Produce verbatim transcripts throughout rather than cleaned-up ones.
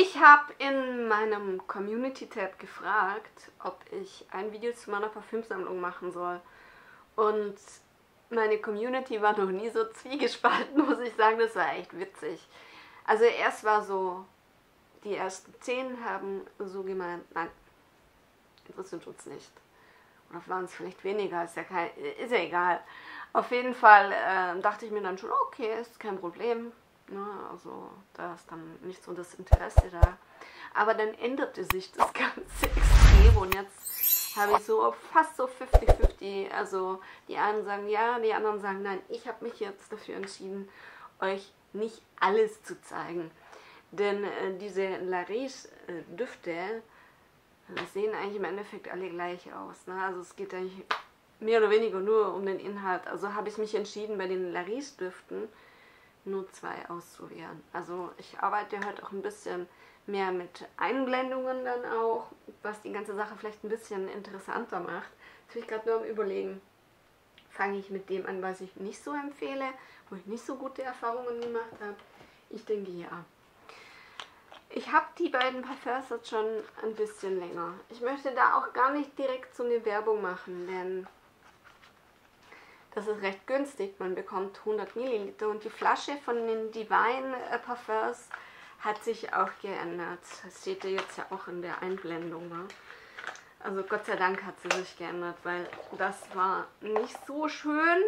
Ich habe in meinem Community-Tab gefragt, ob ich ein Video zu meiner Parfümsammlung machen soll. Und meine Community war noch nie so zwiegespalten, muss ich sagen. Das war echt witzig. Also erst war so, die ersten zehn haben so gemeint, nein, interessiert uns nicht. Oder waren es vielleicht weniger, ist ja, kein, ist ja egal. Auf jeden Fall äh, dachte ich mir dann schon, okay, ist kein Problem. Ne? Also da ist dann nicht so das Interesse da. Aber dann änderte sich das Ganze extrem und jetzt habe ich so fast so fünfzig fünfzig. Also die einen sagen ja, die anderen sagen nein. Ich habe mich jetzt dafür entschieden, euch nicht alles zu zeigen. Denn äh, diese La Riche äh, Düfte sehen eigentlich im Endeffekt alle gleich aus. Ne? Also es geht eigentlich mehr oder weniger nur um den Inhalt. Also habe ich mich entschieden, bei den La Riche Düften nur zwei auszuwählen. Also ich arbeite heute auch ein bisschen mehr mit Einblendungen dann auch, was die ganze Sache vielleicht ein bisschen interessanter macht. Jetzt bin ich gerade nur am Überlegen, fange ich mit dem an, was ich nicht so empfehle, wo ich nicht so gute Erfahrungen gemacht habe. Ich denke ja. Ich habe die beiden Parfums jetzt schon ein bisschen länger. Ich möchte da auch gar nicht direkt so eine Werbung machen, denn das ist recht günstig. Man bekommt hundert Milliliter und die Flasche von den Divine Parfums hat sich auch geändert. Das steht ja jetzt ja auch in der Einblendung. Ne? Also Gott sei Dank hat sie sich geändert, weil das war nicht so schön.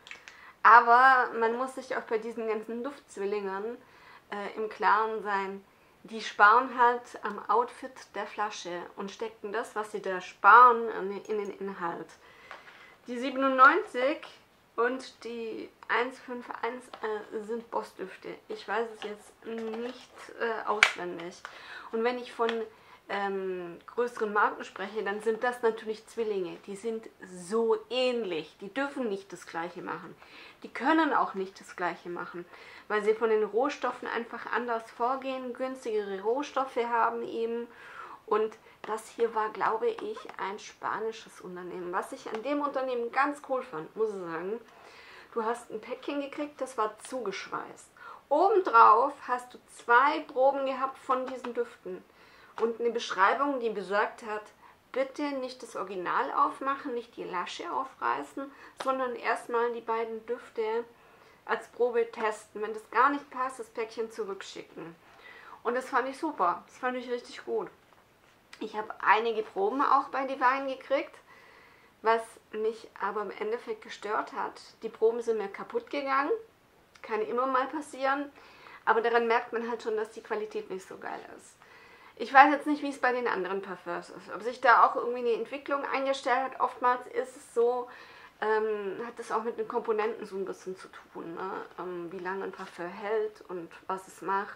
Aber man muss sich auch bei diesen ganzen Duftzwillingen äh, im Klaren sein, die sparen halt am Outfit der Flasche und stecken das, was sie da sparen, in den Inhalt. Die siebenundneunzig und die hunderteinundfünfzig äh, sind Boss-Düfte. Ich weiß es jetzt nicht äh, auswendig. Und wenn ich von ähm, größeren Marken spreche, dann sind das natürlich Zwillinge. Die sind so ähnlich. Die dürfen nicht das Gleiche machen. Die können auch nicht das Gleiche machen, weil sie von den Rohstoffen einfach anders vorgehen, günstigere Rohstoffe haben eben. Und das hier war, glaube ich, ein spanisches Unternehmen. Was ich an dem Unternehmen ganz cool fand, muss ich sagen, du hast ein Päckchen gekriegt, das war zugeschweißt. Obendrauf hast du zwei Proben gehabt von diesen Düften und eine Beschreibung, die besagt hat, bitte nicht das Original aufmachen, nicht die Lasche aufreißen, sondern erstmal die beiden Düfte als Probe testen. Wenn das gar nicht passt, das Päckchen zurückschicken. Und das fand ich super, das fand ich richtig gut. Ich habe einige Proben auch bei Divine gekriegt, was mich aber im Endeffekt gestört hat. Die Proben sind mir kaputt gegangen, kann immer mal passieren, aber daran merkt man halt schon, dass die Qualität nicht so geil ist. Ich weiß jetzt nicht, wie es bei den anderen Parfums ist, ob sich da auch irgendwie eine Entwicklung eingestellt hat. Oftmals ist es so, ähm, hat es auch mit den Komponenten so ein bisschen zu tun, ne? ähm, wie lange ein Parfum hält und was es macht.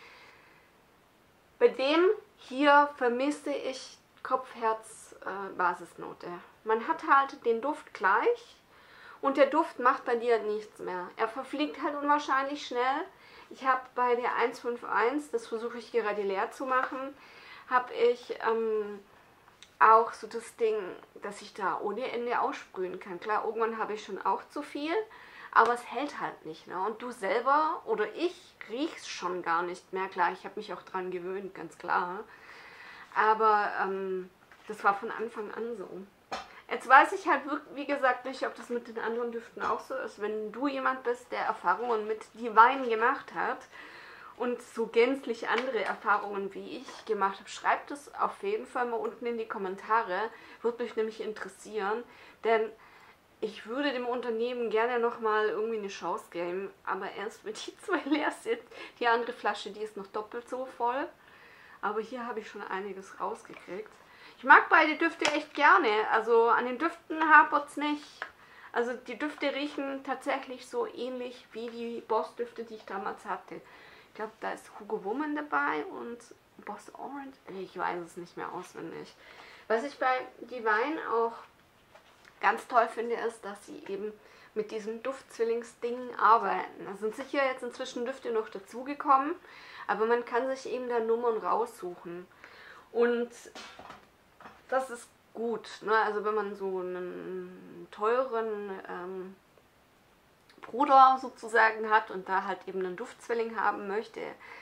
Bei dem hier vermisse ich Kopf-Herz-Basisnote. Man hat halt den Duft gleich und der Duft macht bei dir nichts mehr. Er verfliegt halt unwahrscheinlich schnell. Ich habe bei der hunderteinundfünfzig, das versuche ich gerade leer zu machen, habe ich ähm, auch so das Ding, dass ich da ohne Ende aussprühen kann. Klar, irgendwann habe ich schon auch zu viel, aber es hält halt nicht. Ne? Und du selber oder ich riechst schon gar nicht mehr. Klar, ich habe mich auch dran gewöhnt, ganz klar. Aber ähm, das war von Anfang an so. Jetzt weiß ich halt, wie gesagt, nicht, ob das mit den anderen Düften auch so ist. Wenn du jemand bist, der Erfahrungen mit Divine gemacht hat und so gänzlich andere Erfahrungen wie ich gemacht habe, schreibt es auf jeden Fall mal unten in die Kommentare. Würde mich nämlich interessieren, denn ich würde dem Unternehmen gerne nochmal irgendwie eine Chance geben, aber erst wenn die zwei leer sind. Die andere Flasche, die ist noch doppelt so voll. Aber hier habe ich schon einiges rausgekriegt. Ich mag beide Düfte echt gerne. Also an den Düften hapert es nicht. Also die Düfte riechen tatsächlich so ähnlich wie die Boss-Düfte, die ich damals hatte. Ich glaube, da ist Hugo Woman dabei und Boss Orange. Ich weiß es nicht mehr auswendig. Was ich bei Divine auch ganz toll finde, ist, dass sie eben mit diesen Duftzwillingsdingen arbeiten. Da sind sicher jetzt inzwischen Düfte noch dazugekommen, aber man kann sich eben da Nummern raussuchen. Und das ist gut, ne? Also wenn man so einen teuren ähm, Bruder sozusagen hat und da halt eben einen Duftzwilling haben möchte,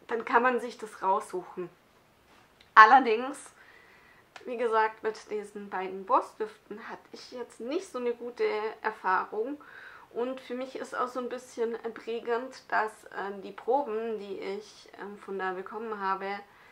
dann kann man sich das raussuchen. Allerdings, wie gesagt, mit diesen beiden Boss-Düften hatte ich jetzt nicht so eine gute Erfahrung. Und für mich ist auch so ein bisschen prägend, dass äh, die Proben, die ich äh, von da bekommen habe,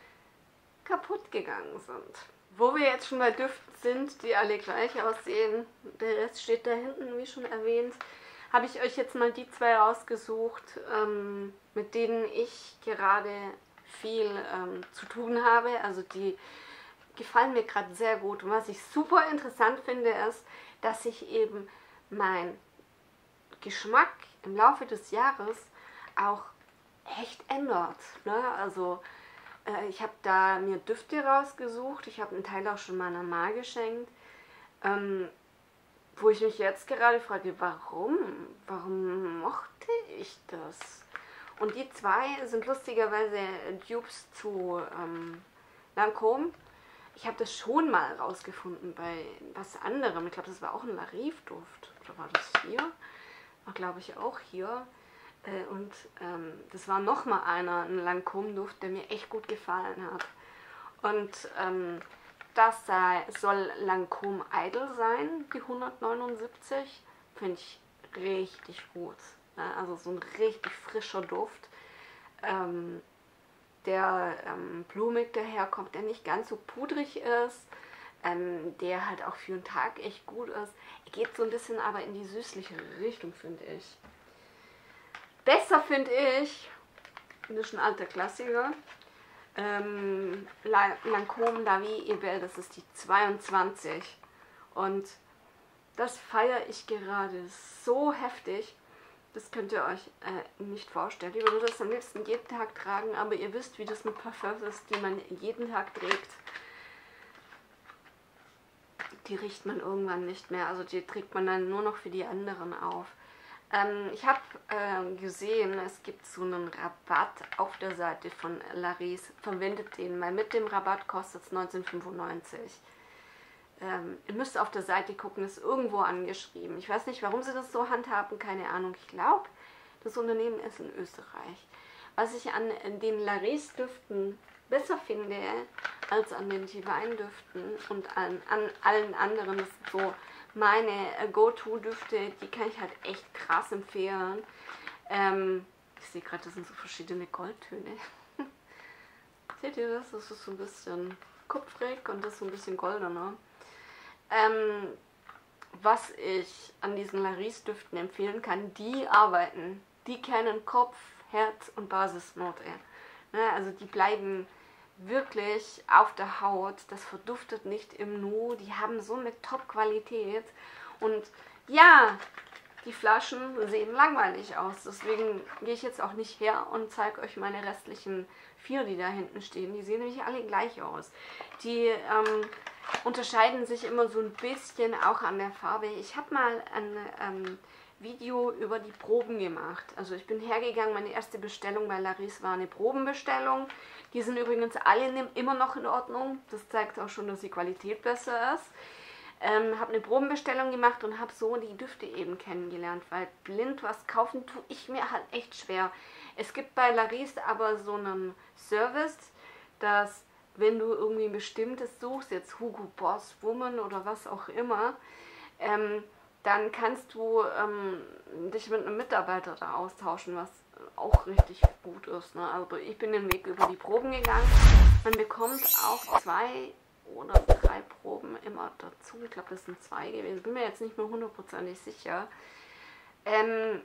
kaputt gegangen sind. Wo wir jetzt schon bei Düften sind, die alle gleich aussehen, der Rest steht da hinten, wie schon erwähnt, habe ich euch jetzt mal die zwei rausgesucht, ähm, mit denen ich gerade viel ähm, zu tun habe. Also die gefallen mir gerade sehr gut. Und was ich super interessant finde, ist, dass sich eben mein Geschmack im Laufe des Jahres auch echt ändert. Ne? Also äh, ich habe da mir Düfte rausgesucht. Ich habe einen Teil auch schon meiner Mama geschenkt. Ähm, wo ich mich jetzt gerade frage, warum? Warum mochte ich das? Und die zwei sind lustigerweise Dupes zu ähm, Lancôme. Ich habe das schon mal rausgefunden bei was anderem. Ich glaube, das war auch ein Larive-Duft. Oder war das hier? War, glaube ich, auch hier. Äh, und ähm, das war nochmal einer, ein Lancôme-Duft, der mir echt gut gefallen hat. Und ähm, das sei, soll Lancôme Idol sein, die hundertneunundsiebzig. Finde ich richtig gut. Ja, also so ein richtig frischer Duft, ähm, der ähm, blumig daherkommt, der nicht ganz so pudrig ist, ähm, der halt auch für einen Tag echt gut ist. Er geht so ein bisschen aber in die süßliche Richtung, finde ich. Besser finde ich, das ist ein alter Klassiker, ähm, Lancôme La Vie est Belle, das ist die zweiundzwanzig. Und das feiere ich gerade so heftig. Das könnt ihr euch äh, nicht vorstellen. Ich würde das am liebsten jeden Tag tragen, aber ihr wisst, wie das mit Parfums ist, die man jeden Tag trägt. Die riecht man irgendwann nicht mehr, also die trägt man dann nur noch für die anderen auf. Ähm, ich habe äh, gesehen, es gibt so einen Rabatt auf der Seite von Larive. Verwendet den mal. Mit dem Rabatt kostet es neunzehnhundertfünfundneunzig. Ähm, ihr müsst auf der Seite gucken, ist irgendwo angeschrieben. Ich weiß nicht, warum sie das so handhaben, keine Ahnung. Ich glaube, das Unternehmen ist in Österreich. Was ich an den Larive-Düften besser finde als an den Divine-Düften und an, an allen anderen, das sind so meine Go-To-Düfte, die kann ich halt echt krass empfehlen. Ähm, ich sehe gerade, das sind so verschiedene Goldtöne. Seht ihr das? Das ist so ein bisschen kupfrig und das ist so ein bisschen goldener. Ähm, was ich an diesen Larive-Düften empfehlen kann, die arbeiten, die kennen Kopf, Herz und Basisnote. Ne, also die bleiben wirklich auf der Haut, das verduftet nicht im Nu, die haben so eine Top-Qualität und ja, die Flaschen sehen langweilig aus, deswegen gehe ich jetzt auch nicht her und zeige euch meine restlichen vier, die da hinten stehen, die sehen nämlich alle gleich aus. Die ähm, unterscheiden sich immer so ein bisschen auch an der Farbe. Ich habe mal ein ähm, Video über die Proben gemacht. Also ich bin hergegangen, meine erste Bestellung bei Larive war eine Probenbestellung. Die sind übrigens alle immer noch in Ordnung. Das zeigt auch schon, dass die Qualität besser ist. Ähm, habe eine Probenbestellung gemacht und habe so die Düfte eben kennengelernt, weil blind was kaufen tue ich mir halt echt schwer. Es gibt bei Larive aber so einen Service, dass wenn du irgendwie ein bestimmtes suchst, jetzt Hugo Boss Woman oder was auch immer, ähm, dann kannst du ähm, dich mit einem Mitarbeiter da austauschen, was auch richtig gut ist. Ne? Also ich bin den Weg über die Proben gegangen. Man bekommt auch zwei oder drei Proben immer dazu. Ich glaube, das sind zwei gewesen. Bin mir jetzt nicht mehr hundertprozentig sicher. Ähm,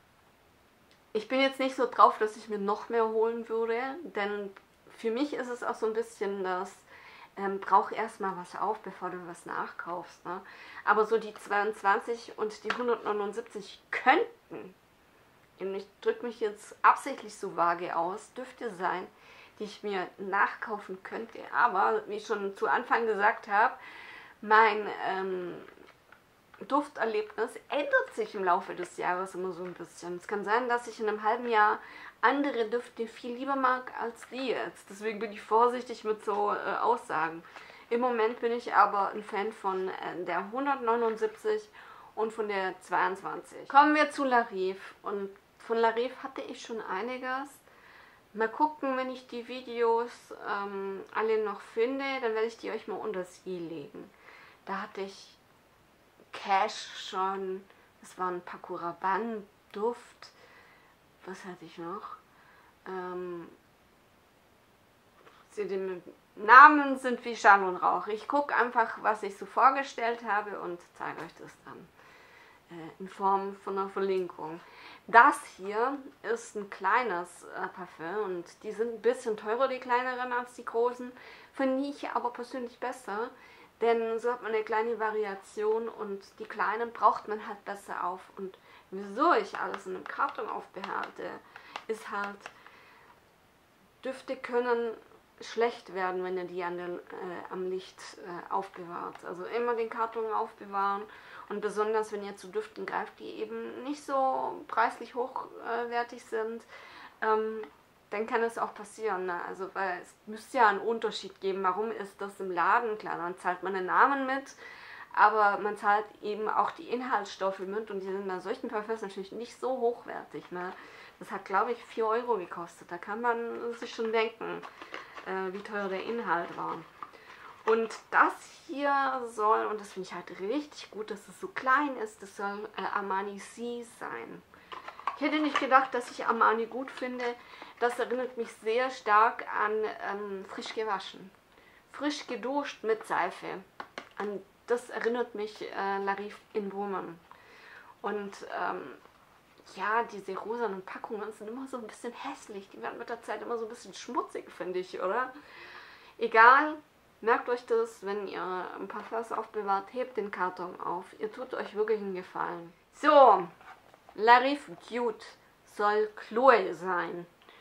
ich bin jetzt nicht so drauf, dass ich mir noch mehr holen würde, denn für mich ist es auch so ein bisschen das, ähm, brauch erstmal was auf, bevor du was nachkaufst. Ne? Aber so die zweiundzwanzig und die hundertneunundsiebzig könnten, und ich drücke mich jetzt absichtlich so vage aus, Düfte sein, die ich mir nachkaufen könnte. Aber, wie ich schon zu Anfang gesagt habe, mein ähm, Dufterlebnis ändert sich im Laufe des Jahres immer so ein bisschen. Es kann sein, dass ich in einem halben Jahr andere Düfte viel lieber mag als die jetzt. Deswegen bin ich vorsichtig mit so äh, Aussagen. Im Moment bin ich aber ein Fan von äh, der hundertneunundsiebzig und von der zweiundzwanzig. Kommen wir zu Larive. Und von Larive hatte ich schon einiges. Mal gucken, wenn ich die Videos ähm, alle noch finde, dann werde ich die euch mal unter das i legen. Da hatte ich Cash schon, das war ein Paco Rabanne Duft. Was hatte ich noch? Ähm, die Namen sind wie Schall und Rauch. Ich gucke einfach, was ich so vorgestellt habe und zeige euch das dann äh, in Form von einer Verlinkung. Das hier ist ein kleines äh, Parfüm und die sind ein bisschen teurer, die kleineren, als die großen. Finde ich aber persönlich besser, denn so hat man eine kleine Variation und die kleinen braucht man halt besser auf. Und wieso ich alles in einem Karton aufbehalte, ist halt, Düfte können schlecht werden, wenn ihr die an der, äh, am Licht äh, aufbewahrt. Also immer den Karton aufbewahren und besonders wenn ihr zu Düften greift, die eben nicht so preislich hochwertig sind, ähm, dann kann es auch passieren. Ne? Also weil es müsste ja einen Unterschied geben. Warum ist das im Laden? Klar, dann zahlt man den Namen mit, aber man zahlt eben auch die Inhaltsstoffe mit und die sind bei solchen Parfüms natürlich nicht so hochwertig. Ne? Das hat, glaube ich, vier Euro gekostet. Da kann man sich schon denken, äh, wie teuer der Inhalt war. Und das hier soll, und das finde ich halt richtig gut, dass es so klein ist, das soll äh, Armani C sein. Ich hätte nicht gedacht, dass ich Armani gut finde. Das erinnert mich sehr stark an ähm, frisch gewaschen. Frisch geduscht mit Seife. An das erinnert mich äh, La Rive in Woman. Und ähm, ja, diese rosanen Packungen sind immer so ein bisschen hässlich. Die werden mit der Zeit immer so ein bisschen schmutzig, finde ich, oder? Egal, merkt euch das, wenn ihr ein paar Parfums aufbewahrt, hebt den Karton auf. Ihr tut euch wirklich einen Gefallen. So, La Rive Cute soll Chloe sein.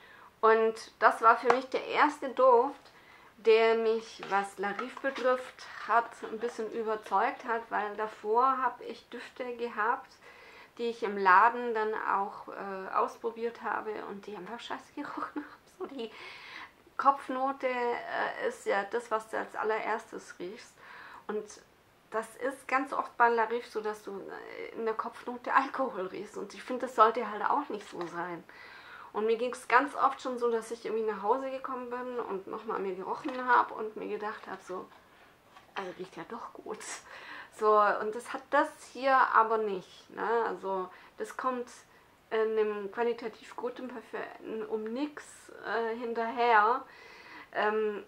Und das war für mich der erste Duft, der mich, was La Rive betrifft, hat ein bisschen überzeugt hat, weil davor habe ich Düfte gehabt, die ich im Laden dann auch äh, ausprobiert habe und die einfach scheiße gerochen haben. So die Kopfnote äh, ist ja das, was du als allererstes riechst. Und das ist ganz oft bei La Rive so, dass du in der Kopfnote Alkohol riechst. Und ich finde, das sollte halt auch nicht so sein. Und mir ging es ganz oft schon so, dass ich irgendwie nach Hause gekommen bin und nochmal mir gerochen habe und mir gedacht habe, so, also riecht ja doch gut. So, und das hat das hier aber nicht. Ne? Also das kommt in einem qualitativ guten Parfüm um nichts äh, hinterher. Ähm,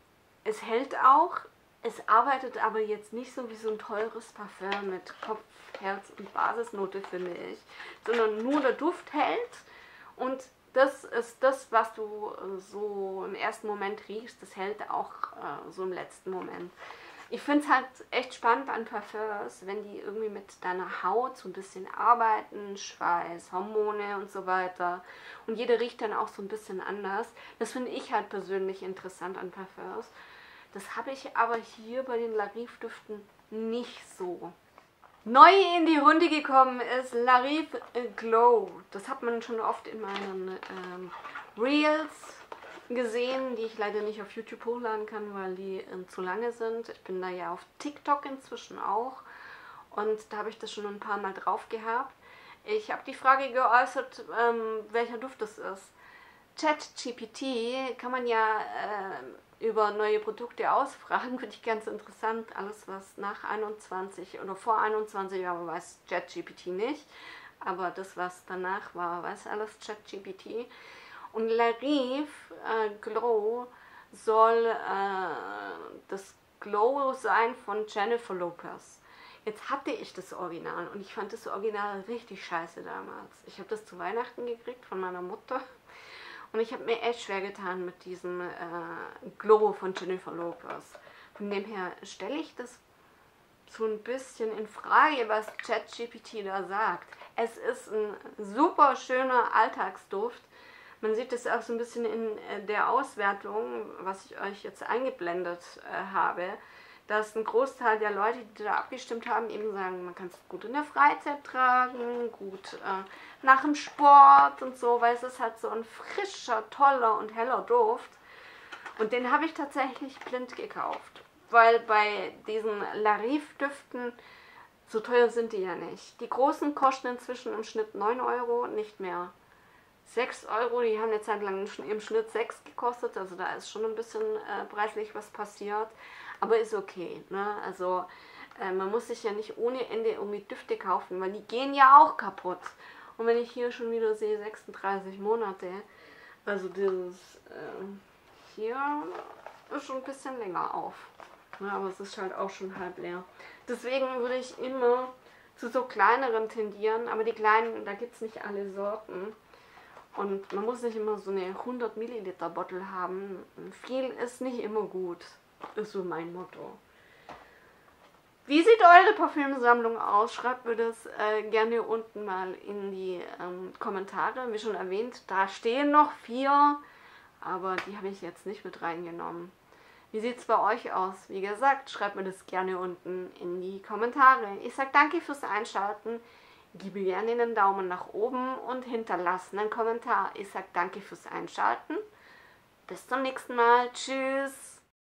es hält auch, es arbeitet aber jetzt nicht so wie so ein teures Parfüm mit Kopf, Herz und Basisnote, finde ich. Sondern nur der Duft hält und das ist das, was du so im ersten Moment riechst, das hält auch äh, so im letzten Moment. Ich finde es halt echt spannend an Parfums, wenn die irgendwie mit deiner Haut so ein bisschen arbeiten, Schweiß, Hormone und so weiter. Und jeder riecht dann auch so ein bisschen anders. Das finde ich halt persönlich interessant an Parfums. Das habe ich aber hier bei den La Rive Düften nicht so. Neu in die Runde gekommen ist La Rive Glow. Das hat man schon oft in meinen ähm, Reels gesehen, die ich leider nicht auf YouTube hochladen kann, weil die äh, zu lange sind. Ich bin da ja auf TikTok inzwischen auch und da habe ich das schon ein paar Mal drauf gehabt. Ich habe die Frage geäußert, ähm, welcher Duft das ist. ChatGPT kann man ja äh, über neue Produkte ausfragen, finde ich ganz interessant. Alles, was nach einundzwanzig oder vor einundzwanzig war, weiß ChatGPT nicht, aber das, was danach war, weiß alles ChatGPT. Und La Rive äh, Glow soll äh, das Glow sein von Jennifer Lopez. Jetzt hatte ich das Original und ich fand das Original richtig scheiße damals. Ich habe das zu Weihnachten gekriegt von meiner Mutter und ich habe mir echt schwer getan mit diesem äh, Glow von Jennifer Lopez. Von dem her stelle ich das so ein bisschen in Frage, was ChatGPT da sagt. Es ist ein super schöner Alltagsduft. Man sieht es auch so ein bisschen in der Auswertung, was ich euch jetzt eingeblendet äh, habe, dass ein Großteil der Leute, die da abgestimmt haben, eben sagen, man kann es gut in der Freizeit tragen, gut äh, nach dem Sport und so, weil es ist halt so ein frischer, toller und heller Duft. Und den habe ich tatsächlich blind gekauft, weil bei diesen La Rive Düften, so teuer sind die ja nicht. Die großen kosten inzwischen im Schnitt neun Euro, nicht mehr. sechs Euro, die haben eine Zeit lang im Schnitt sechs gekostet, also da ist schon ein bisschen äh, preislich was passiert, aber ist okay, ne? Also äh, man muss sich ja nicht ohne Ende irgendwie Düfte kaufen, weil die gehen ja auch kaputt. Und wenn ich hier schon wieder sehe, sechsunddreißig Monate, also dieses äh, hier ist schon ein bisschen länger auf, ne? Aber es ist halt auch schon halb leer. Deswegen würde ich immer zu so kleineren tendieren, aber die kleinen, da gibt es nicht alle Sorten. Und man muss nicht immer so eine hundert Milliliter Bottle haben. Viel ist nicht immer gut, ist so mein Motto. Wie sieht eure Parfümsammlung aus? Schreibt mir das äh, gerne unten mal in die ähm, Kommentare. Wie schon erwähnt, da stehen noch vier, aber die habe ich jetzt nicht mit reingenommen. Wie sieht es bei euch aus? Wie gesagt, schreibt mir das gerne unten in die Kommentare. Ich sage danke fürs Einschalten. Gib gerne einen Daumen nach oben und hinterlasse einen Kommentar. Ich sage danke fürs Einschalten. Bis zum nächsten Mal. Tschüss.